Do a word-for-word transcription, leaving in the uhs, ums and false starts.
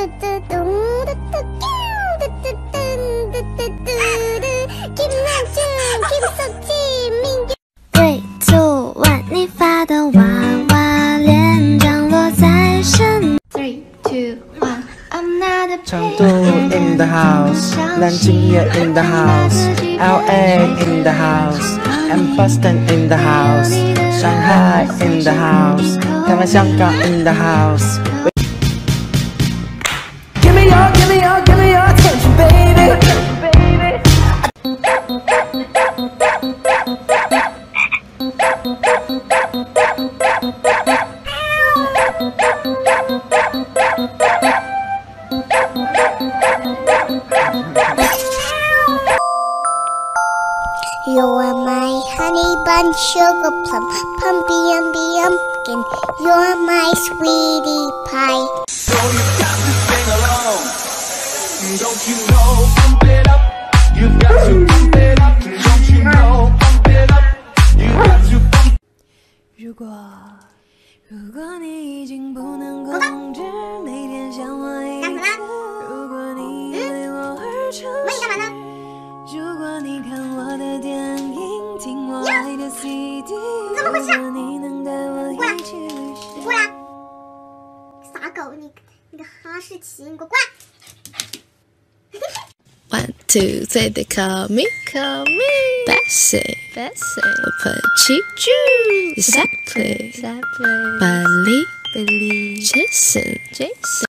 Three, two, one， 你发的娃娃脸降落在身。Three, two, one, I'm not a 成都 in the house， 南京也 in the house，L A in the house，and Boston in the house， 上海 in the house， 台湾、香港 in the house。Give me your, give me your, give me your attention, baby. You are my honey bun, sugar plum, pumpy umby umpkin. You're my sweetie pie. So you got to sing along. Don't you know? Pump it up. You've got to pump it up. Don't you know? Pump it up. You got to pump. 如果如果你已经不能控制，每天想我一次。如果你为我而诚实。如果你看我的电影，听我爱的 C D， 如果你能带我一起旅行。 过来！傻狗，你你个哈士奇，你给我过来！ One, two, three, they call me, call me Bessie, Bessie. I put you, exactly, exactly. Billy, Billy, Jason, Jason.